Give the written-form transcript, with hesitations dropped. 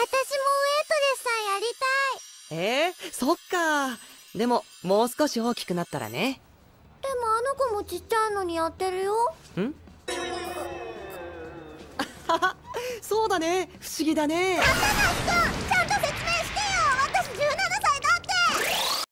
ウエイトでさえやりたい。 そっか。でももう少し大きくなったらね。 でもあの子もちっちゃいのにやってるよ。 んそうだね、不思議だね。 ちゃんと説明してよ。私17